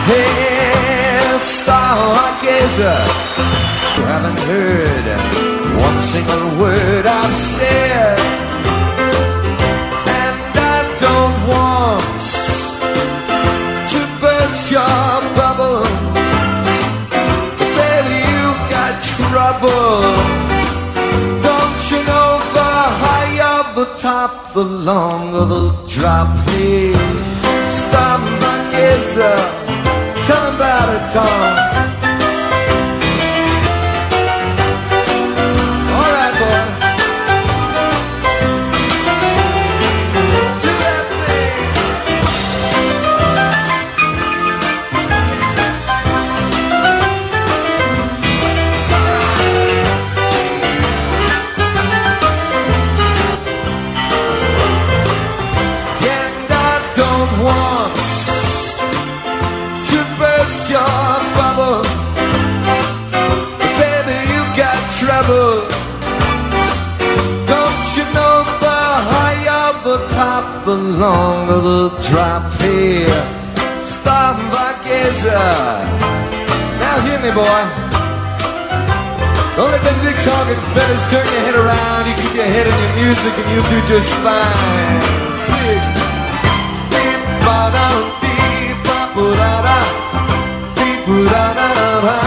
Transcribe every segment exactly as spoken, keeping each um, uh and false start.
Hey, stargazer, you haven't heard one single word I've said, and I don't want to burst your bubble, but baby, you've got trouble. Don't you know the higher the top, the longer the drop? Hey, stargazer, tell 'em about it, Tom. All right, boy. Do that thing. And I don't want to burst your bubble, but baby, you got trouble. Don't you know the higher the top, the longer the drop? Here, stargazer, now hear me, boy. Don't let them big talking fellas turn your head around. You keep your head in your music and you'll do just fine. Big, deep, ba-da-dee, ba-ba-da-da, deep, ba-da-da-da-da.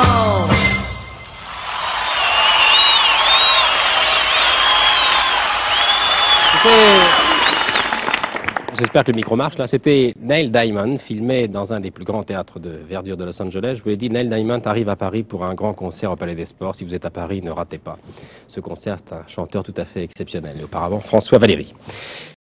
J'espère que le micro marche là. C'était Neil Diamond, filmé dans un des plus grands théâtres de verdure de Los Angeles. Je vous l'ai dit, Neil Diamond arrive à Paris pour un grand concert au Palais des Sports. Si vous êtes à Paris, ne ratez pas. Ce concert, c'est un chanteur tout à fait exceptionnel. Et auparavant, François Valéry.